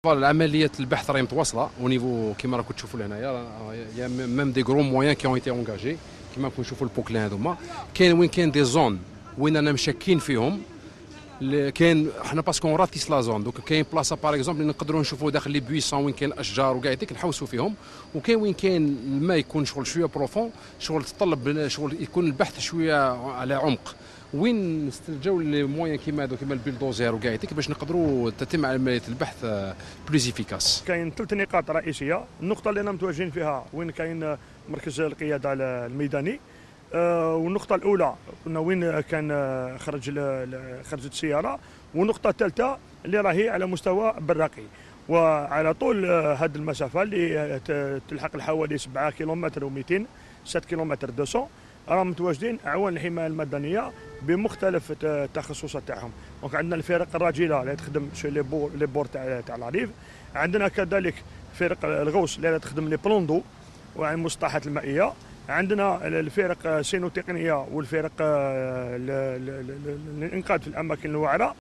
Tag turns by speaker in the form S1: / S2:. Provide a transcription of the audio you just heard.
S1: العمليات البحث راهي متواصله ونيفو كيما راكم تشوفوا لهنايا، يا ميم دي غرو مويان كي اون ايتي اونجاجي كيما راكم تشوفوا البوكلين هذوما. كاين وين كاين دي زون وين انا مشاكين فيهم، كاين حنا باسكو راتيس لا زون، دوك كاين بلاصه باغ اكزومبل اللي نقدروا نشوفوا داخل لي بويسون وين كاين الاشجار وكاع هذيك نحوسوا فيهم، وكاين وين كاين الماء يكون شغل شويه بروفون، شغل تطلب شغل يكون البحث شويه على عمق، وين نستلجاو لي مويان كيما هذو كيما البيلدوزير وكاع هذيك باش نقدروا تتم عمليه البحث بلوز افيكاس.
S2: كاين ثلاث نقاط رئيسيه. النقطه اللي انا متواجدين فيها وين كاين مركز القياده الميداني، والنقطه الاولى قلنا وين كان خرجت السياره، والنقطه الثالثه اللي راهي على مستوى براقي. وعلى طول هذه المسافه اللي تلحق حوالي 7 كيلومتر و200 7 كيلومتر 200 راهم متواجدين اعوان الحمايه المدنيه بمختلف التخصصات تاعهم. دونك عندنا الفرق الراجله اللي تخدم لي بور تاع العريف، عندنا كذلك فرق الغوص اللي تخدم لي بلوندو وعن المسطحات المائيه، عندنا الفرق السينوتقنيه والفرق الانقاذ في الاماكن الوعره.